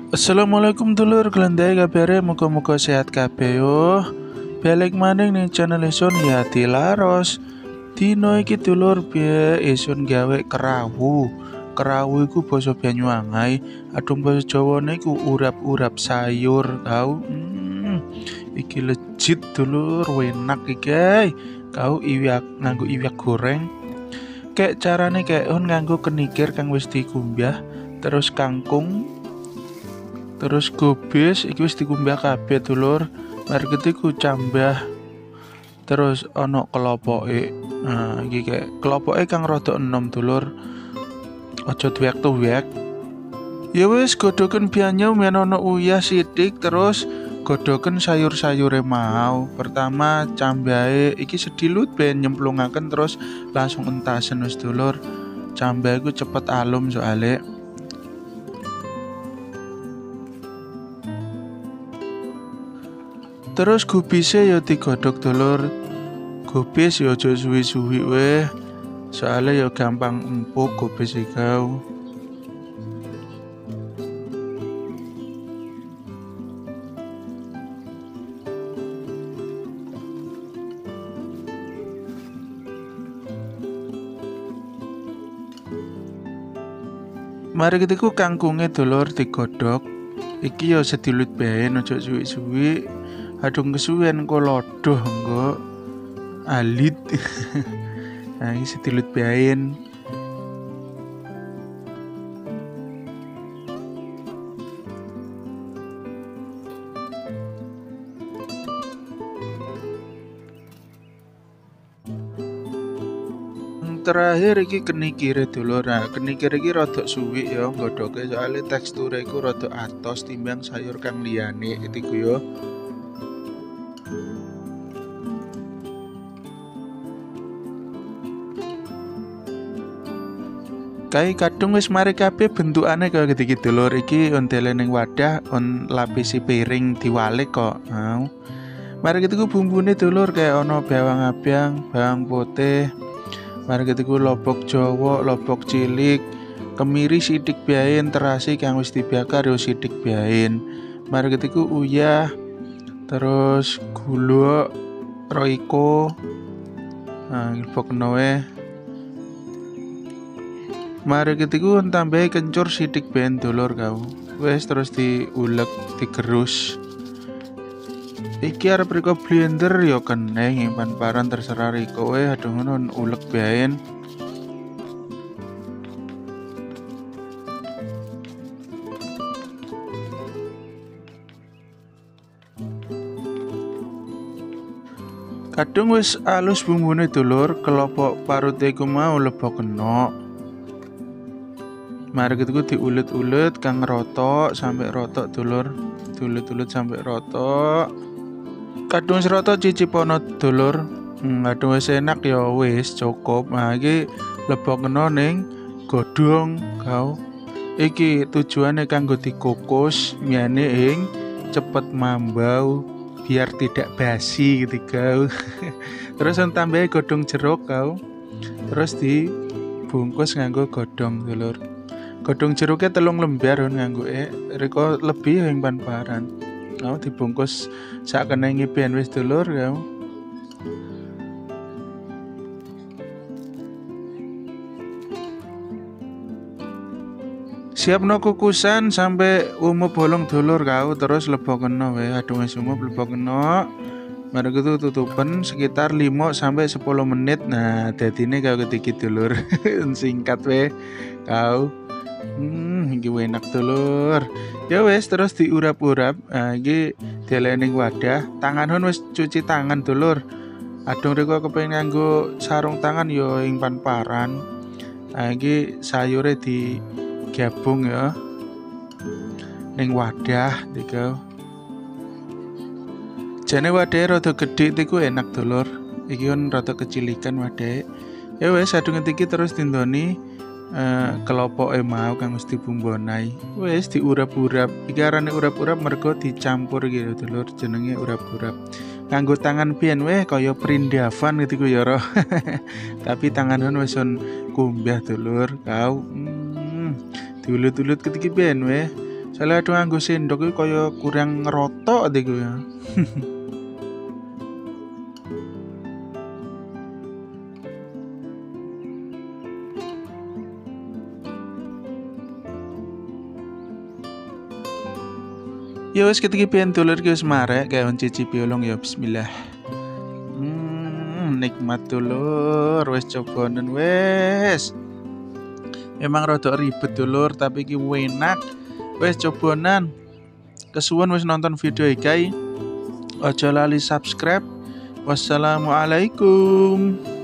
Assalamualaikum dulur, glendhe kabare muga-muga sehat kabeh yo. Balik maning ning channel Esun Yati Laros. Dino iki dulur piye Esun gawe kerawu. Kerawu iku basa Banyuwangi, adung basa Jawane iku urap-urap sayur tau. Iki legit dulur, enak iki. Kau iwak nganggo iwak goreng. Kayak carane kayak nganggo kenikir kang wis dikumbah, terus kangkung, terus gobis iki wis dikumbah kabeh dulur. Mari ku cambah terus ana kelopoke. Nah, iki kayak kelopoke kang rada enom dulur. Aja tuwek-tuwek. Ya wis godhoken banyu men ana uyah sithik terus godhoken sayur-sayure mau. Pertama cambahe iki sedilut ben nyemplungaken terus langsung entasen wis dulur. Cambah iku cepet alum soalnya. Terus gubise ya digodhog dulur. Gubis ya aja suwi-suwi weh. Soalnya ya gampang empuk gubis ikau. Mari ketiku kangkunge dulur digodhog. Iki ya sedilut bae aja suwi-suwi. Adung kesuwen kok lodoh engko alit. Nah, ini sedilut bain. Terakhir iki kenikire dulur. Nah, kenikir iki rada suwi ya nggodhoke soalnya teksture iku rada atos timbang sayur kang liyane iku ya. Kai kadung wis mari kabeh bentukane kaya iki dulur. Iki ondele ning wadah on lapisi piring diwalik kok. Mari ketiku bumbune dulur kayak ana bawang abang, bawang putih. Mari ketiku lobok Jawa, lobok cilik, kemiri sithik bae, terasi kang wis dibakar yo sithik bae. Mari ketiku uyah, terus gula, roiko. Nah, pokoknya wae. Mari ketiku tambahi kencur sithik ben dulur kau. Wes terus diulek, digerus. Iki arep riko blender ya keneng nyimpan paran terserah riko wae aduh ngono ulek bae. Kadung wis alus bumbune dulur, kelopok parute iku mau lebok kena. Mari ketiku diulet-ulet kang rotok sampai rotok dulur. Diulet-ulet sampai rotok. Kadung seroto cicipono dulur. Kadung wis enak ya wis cukup. Nah iki lebok kena ning godhong kau. Iki tujuane kanggo dikukus miyane ing cepet mambau biar tidak basi gitu kau. Terus tambahi godhong jeruk kau. Terus dibungkus nganggo godhong dulur. Godhong jeruknya 3 lembar nganggo riko lebih yang pan-paran. Kau dibungkus sak kenenge ben wis dulur kau. Siapno kukusan sampai umup bolong dulur kau terus lebok kena wae. Adung wis umup lebok kena. Mari gitu tutupen sekitar 5 sampai 10 menit. Nah, dadine kau ketiki dulur. Singkat wae kau. Iki enak dulur. Ya wes terus diurap-urap. Nah, iki dilening wadah. Tangan wis cuci tangan dulur. Adung reko kepengin nganggo sarung tangan yo ing pan-paran. Nah, iki sayure digabung ya. Ning wadah iki. Jane wadahe rada gedhe iku enak dulur. Iki kan rada kecilikan wadahe. Ya wes adung iki terus dindoni kelopoke mau kang wis dibumbonai. Wis diurap-urap. Iki arane urap-urap mergo dicampur gitu dulur, jenenge urap-urap. Nganggo tangan pian weh kaya perindavan gitu ya roh. Tapi tanganan wis kumbah dulur kau. Diulut-ulut ketiki pian weh. Soalnya aduh nganggo sendok iki kaya kurang ngerotok iku ya. Ya wis ketiki pentulur ki wis marek kayak cicipi ulung ya bismillah. Nikmat dulur, wis cobanen wis. Emang rada ribet dulur, tapi ki enak. Wis cobanan. Kesuwun wis nonton video iki. Aja lali subscribe. Wassalamualaikum.